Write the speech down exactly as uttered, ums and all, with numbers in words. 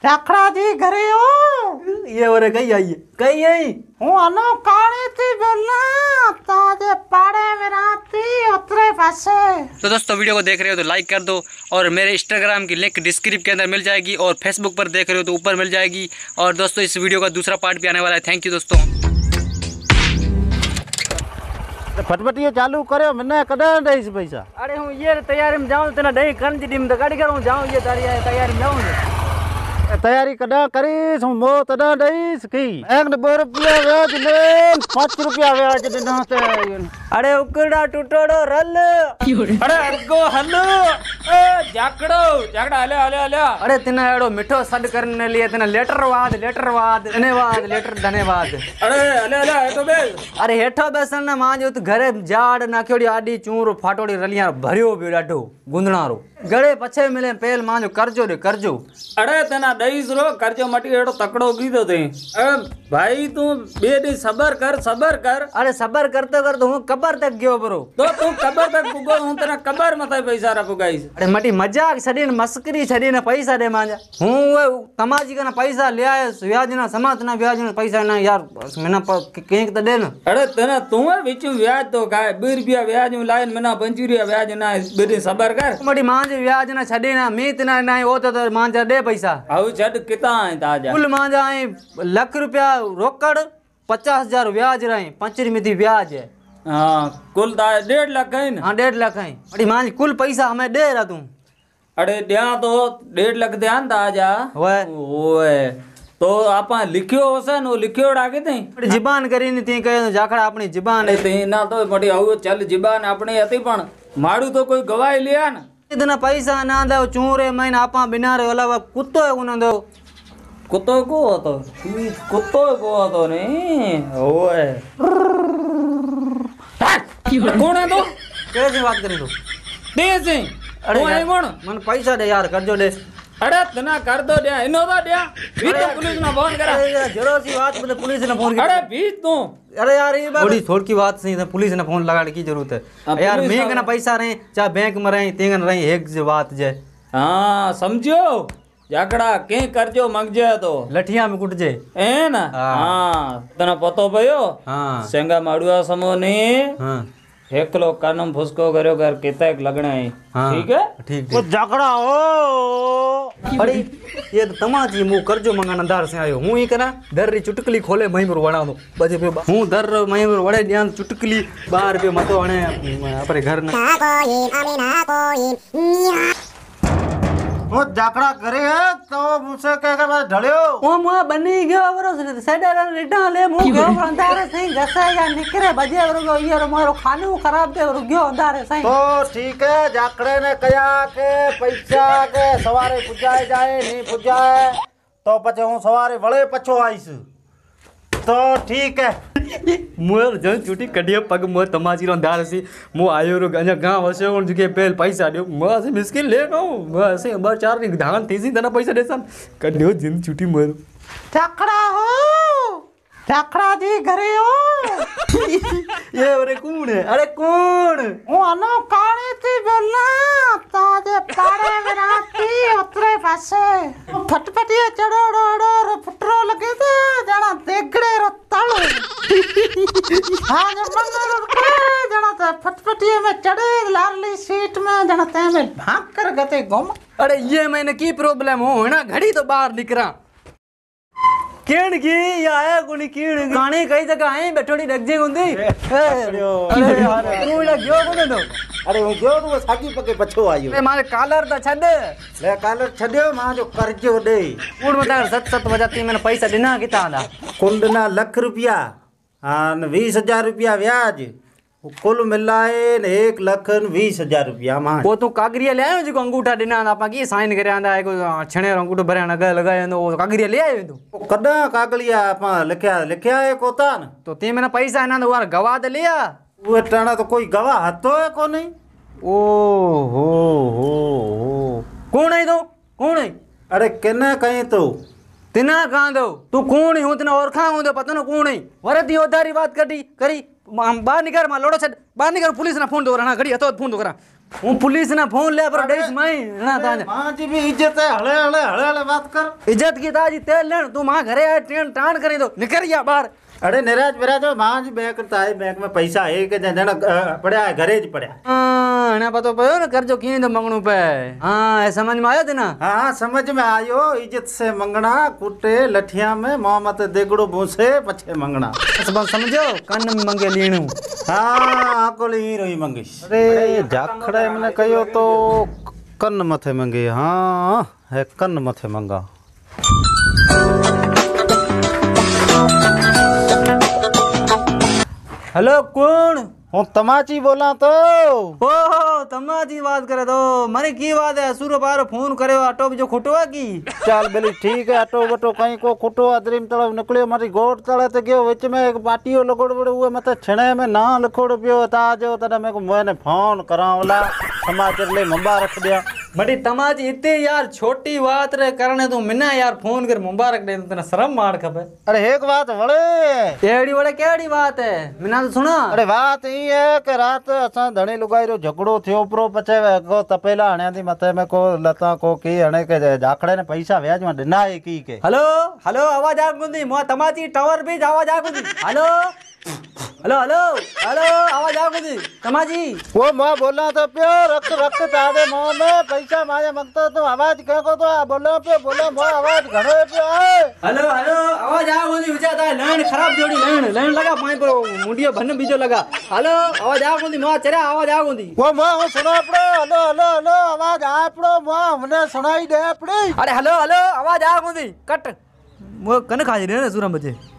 ठाकरा जी घरे हो? ये हो रे कहीं आई है कहीं आई हूँ अनो काली थी बोलना ताजे पाड़े में राती उतरे पासे। तो दोस्तों वीडियो को देख रहे हो तो लाइक कर दो और मेरे इंस्टाग्राम की लिंक डिस्क्रिप्शन के अंदर मिल जाएगी और फेसबुक पर देख रहे हो तो ऊपर मिल जाएगी। और दोस्तों इस वीडियो का दूसरा पार्ट भी आने वाला है। थैंक यू दोस्तों। फटफटियो चालू करो मैंने कदा दईस पैसा। अरे हूँ ये तैयारी में जाऊँ तेना दही कन जी डिम तो गाड़ी करूँ जाऊँ ये तैयारी में जाऊँ तैयारी कदा करीस हूँ मो तदा दईस की एक दो रुपया व्याज ले पाँच रुपया व्याज देना ते। अरे उकड़ा टूटोड़ो रल अरे अर्गो हलो ए जाकड़ो जाकड़ा हले हले हले। अरे तिना एड़ो मिठो सड करने लिए तिना लेटर वाद लेटर वाद धन्यवाद लेटर धन्यवाद। अरे हले हले हेठो बेस। अरे हेठो बेसन ना मां जो तू घरे जाड़ नाख्योड़ी आडी चूर फाटोड़ी रलियां भरियो बियो डाढो गुंदणारो गड़े पछे मिले पेल मां जो करजो दे करजो। अरे तना दईस रो करजो मटी एड़ो तकड़ो कीधो ते। अरे भाई तू बे दी सबर कर सबर कर। अरे सबर करते करते हूं कबर तक गयो बरो तो तू कबर तक पुगो हूं तेरा कबर मथे पैसा रा पुगाईस। अरे मटी मजाक छडीने मस्करी छडीने पैसा दे मांजा हूं वो तमाजी कना पैसा ले आए व्याज ना समाज ना व्याज ना पैसा ना यार मना केक तो दे ना। अरे तना तू विच व्याज तो खाए बे रुपया व्याज में लाइन मना पंच रुपया व्याज ना बे सबर कर। मटी मांजे व्याज ना छडीना मीत ना ना ओ तो मांजा दे पैसा आउ छड किता है ताजा कुल मांजा है लाख रुपया रोकड़ पचास हजार व्याज रहे पंचरी में थी व्याज है। हाँ कुल डेढ़ लाख है ना। हाँ डेढ़ लाख है अरे मान कुल पैसा हमें दे रहा तू। अरे दिया तो डेढ़ लाख ध्यान था आजा ओए ओए तो आपा लिखियो होसे नो लिखियो डाके थे जिबान करी नहीं थी कहे जाखड़ा अपनी जिबान है ते ना तो बड़ी आउ चल जिबान अपनी हती पण माड़ू तो कोई गवाही लिया ना इतना पैसा ना दो चूरे महीना आपा बिना रे अलावा कुत्तो है उन दो कुत्तो को तो कुत्तो को तो नहीं ओए कौन है तो कैसे बात करी तू दे से अरे अरे कौन मन पैसा दे यार कर जो दे। अरे तना कर दो दे इनो तो दे भी तो पुलिस ने फोन करा। अरे जरो सी बात मतलब पुलिस ने फोन किया। अरे भी तू अरे यार ये बात थोड़ी थोड़ी की बात सही है पुलिस ने फोन लगाने की जरूरत है यार मैं कना पैसा रहे चाहे बैंक में रहे तेंगन रहे एक जो बात जे। हाँ समझो जाकड़ा के करजो मंगजे तो लठिया में कुट जे ए ना। हाँ तना पतो भयो हाँ सेंगा माड़ुआ समो ने हाँ एकलो कानम फुसको करो कर किता एक लगना है। हाँ, ठीक है ठीक वो जाकड़ा हो अरे ये तो तमाची मु करजो मंगान अंधार से आयो हूं ही कना दर री चुटकली खोले मही पर वणा दो बजे पे हूं दर मही पर वड़े ध्यान चुटकली बाहर पे मतो अणे अपने घर ना वो जाकड़ा करे है तो मुझसे कह कर बस ढलियो ओ मुआ बनी गयो बरो सेडा रिटा ले मु गयो अंधार से गसा या निकरे बजे बरो यार मारो खानो खराब दे गयो अंधार से। तो ठीक है जाकड़े ने कया के पैसा के सवारे पुजाए जाए नहीं पुजाए तो पचे हूँ सवारे वड़े पछो आईस तो ठीक है मोर जन चुटी कडिया पग मो तमाची रो अंधार से मो आयो रो गंजा गांव हसे उन जके पेल पैसा दियो म से मुश्किल ले नो म से ब चार नी धान तेजी तना पैसा देसन कडियो जिन चुटी मोर। ठाकरा हो? ठाकरा जी घरे हो? ये अरे कौन है अरे कौन हूँ अनो काली थी बोलना ताजे पाड़े में राती उतरे पासे। फटफटिया चढ़ो डोड़ो रो फुटरो लगे थे जना देगड़े रो तल। हाँ जब मंगल के जना ते फटफटिया में चढ़े लाली सीट में जना ते में भाग कर गते घूम। अरे ये मैंने की प्रॉब्लम हो ना घड़ी तो बाहर निक रहा केण की या है कोनी कीण गाने कई जगह है बैठोड़ी रख जे गुंदी अरे यार तू इला गयो कोने तो अरे वो गयो तो साकी पके पछो आयो ए मारे कालर तो छड ले कालर छड्यो मां जो करजो दे कूड़ बता सत सत बजाती मैंने पैसा देना किता दा कुंड ना लाख रुपया हां बीस हजार रुपया व्याज कुल मिलाए एक लख बीस हजार रुपया मां वो तू कागरिया ले आयो जो अंगूठा देना आपा की साइन करे आंदा है को छणे अंगूठो भरे नगा लगाए तो कागरिया ले आयो तू कदा कागलिया आपा लिखया लिखया है कोता न तो ते मैंने पैसा ना तो गवाह दे लिया वो टाणा तो कोई गवाह हतो है को नहीं। ओ हो हो हो कौन है तो कौन है अरे केने कहीं तो तिना कहां दो तू कौन है हूं तना और खा हूं तो पता न कौन है वरती ओदारी बात करी करी बाहर निकर मा लोड़ो छड बाहर निकर पुलिस ना फोन दो रहा घड़ी हतो फोन दो करा હું पुलिस ने फोन ले पर डेस माई ना ताने मां जी भी इज्जत है हले हले हले हले बात कर इज्जत की ताजी तेल लेन तू मां घरे आ ट्रेन टाण करी दो निकल या बाहर अरे निराज विराज मां जी बैंक करता है बैंक में पैसा है के जण पड़ा है घरे ज पड़ा हां ना पतो पयो ना कर्जो की तो मंगणू पे हां ए समझ में आयो थे ना हाँ हाँ समझ में आयो इज्जत से मंगना कुटे लठिया में मोहम्मद देगड़ो भूसे पछे मंगना सब समझो कान में मंगे लीणू हाँ आकोले ही रही मंगीश अरे जाखड़े मैंने कहो तो कन्न मथे मंगे हाँ है कन्न मथे मंगा हेलो कौन हूँ तमाची बोला तो ओहो तमाची बात करे तो मारी की बात है सूरो बारो फोन करे ऑटो जो खुटो है की चल बेली ठीक है ऑटो वटो कहीं को खुटो अदरीम तड़व निकलियो मारी गोट तड़े ते गयो विच में एक पाटियो लगोड़ बड़ो हुए मथे छणे में ना लिखोड़ पियो ता जो तने मेरे को मैंने फोन करा वाला समाचार ले मुबारक दिया बड़ी तमाची इतनी यार छोटी बात रे करने तू मिना यार फोन कर मुबारक दे तने शर्म मार खपे अरे एक बात वड़े केड़ी बड़े केड़ी बात है मिना तो सुना अरे बात ई है कि रात असा धणी लुगाई रो झगड़ो थियो प्रो पछे को तपेला हण्या थी मथे में को लता को की हणे के जाखड़े ने पैसा व्याज में दिना है की के हेलो हेलो आवाज आ गुंदी मो तमाची टावर भी आवाज आ गुंदी हेलो हेलो हेलो हेलो आवाज आ गुंदी तमाची वो मैं बोला तो प्यो रख रख तादे मुंह में पैसा मारे मंगता तो आवाज कह को तो बोला पे बोला मो आवाज घणो पे हेलो हेलो आवाज आ गुंदी विचार ता लाइन खराब जोड़ी लाइन लाइन लगा पाई पर मुंडियो भन बीजो लगा हेलो आवाज आ गुंदी मो चरा आवाज आ गुंदी वो मैं सुना पड़ो हेलो हेलो हेलो आवाज आ पड़ो मैं हमने सुनाई दे पड़ी अरे हेलो हेलो आवाज आ गुंदी कट वो कन खा रहे ने सूरम बजे